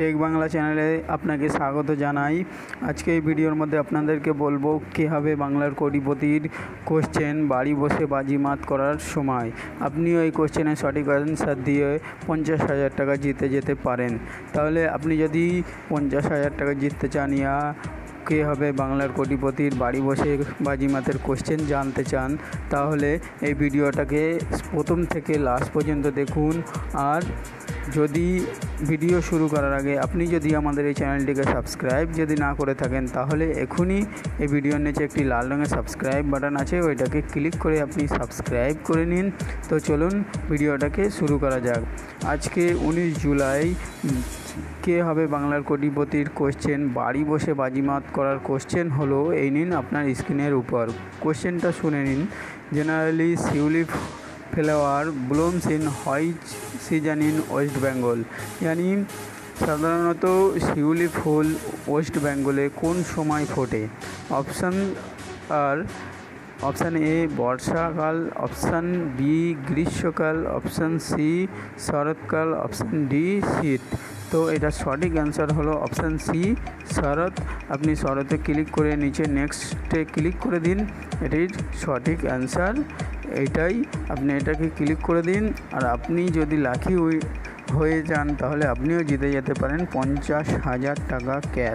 Take Bangla চ্যানেলে আপনাকে স্বাগত জানাই। আজকে এই ভিডিওর মধ্যে আপনাদেরকে বলবো কীভাবে বাংলার কোটিপতির কোশ্চেন বাড়ি বসে বাজিমাত করার সময় আপনিও এই কোশ্চেনের সঠিক অ্যান্সার দিয়ে 50,000 টাকা জিতে যেতে পারেন। তাহলে আপনি যদি 50,000 টাকা জিততে চান ইয়া কীভাবে বাংলার কোটিপতির বাড়ি বসে বাজিমাতের কোশ্চেন জানতে চান, তাহলে এই ভিডিওটাকে প্রথম থেকে লাস্ট পর্যন্ত দেখুন। আর যদি ভিডিও শুরু করার আগে আপনি যদি আমাদের এই চ্যানেলটিকে সাবস্ক্রাইব যদি না করে থাকেন, তাহলে এখনই এই ভিডিওর নিচে একটি লাল রঙের সাবস্ক্রাইব বাটন আছে, ওইটাকে ক্লিক করে আপনি সাবস্ক্রাইব করে নিন। তো চলুন ভিডিওটাকে শুরু করা যাক। আজকে 19 জুলাই কে হবে বাংলার কোটিপতির কোশ্চেন বাড়ি বসে বাজিমাত করার কোশ্চেন হলো এই নিন আপনার স্ক্রিনের উপর। কোশ্চেনটা শুনে নিন। Generally shiuli flower blooms in which season in West Bengal, यानी সাধারণত শিউলি ফুল ওয়েস্ট বেঙ্গলে কোন সময় ফোটে? অপশান আর অপশান এ বর্ষাকাল, অপশান বি গ্রীষ্মকাল, অপশান সি শরৎকাল, অপশান ডি শীত। তো এটা সঠিক অ্যান্সার হলো অপশান সি শরৎ। আপনি শরতে ক্লিক করে নিচে নেক্সটে ক্লিক করে দিন, এটির সঠিক অ্যান্সার এইটাই। আপনি এটাকে ক্লিক করে দিন। আর আপনি যদি লাকি হয়ে যান তাহলে আপনিও জিতে যেতে পারেন 50,000 টাকা ক্যাশ।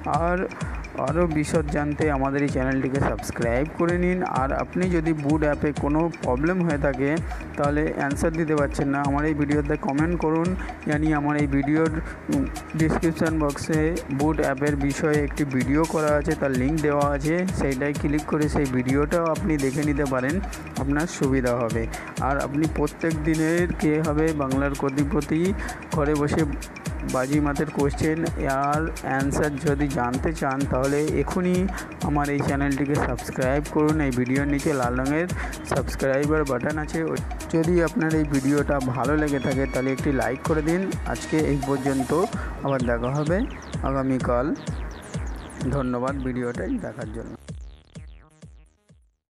আরও বিশদ জানতে আমাদের এই চ্যানেলটিকে সাবস্ক্রাইব করে নিন। আর আপনি যদি বুট অ্যাপে কোনো প্রবলেম হয়ে থাকে, তাহলে অ্যান্সার দিতে পারছেন না, আমার এই ভিডিওতে কমেন্ট করুন। আমার এই ভিডিওর ডিসক্রিপশান বক্সে বুট অ্যাপের বিষয়ে একটি ভিডিও করা আছে, তার লিঙ্ক দেওয়া আছে, সেইটাই ক্লিক করে সেই ভিডিওটাও আপনি দেখে নিতে পারেন, আপনার সুবিধা হবে। আর আপনি প্রত্যেক দিনের কে হবে বাংলার কোটিপতি ঘরে বসে বাজিমাতের কোশ্চেন আর অ্যান্সার যদি জানতে চান, তাহলে এখনই আমার এই চ্যানেলটিকে সাবস্ক্রাইব করুন। এই ভিডিওর নিচে লাল রঙের সাবস্ক্রাইবার বাটন আছে। যদি আপনার এই ভিডিওটা ভালো লেগে থাকে তাহলে একটি লাইক করে দিন। আজকে এই পর্যন্ত, আবার দেখা হবে আগামীকাল। ধন্যবাদ ভিডিওটাই দেখার জন্য।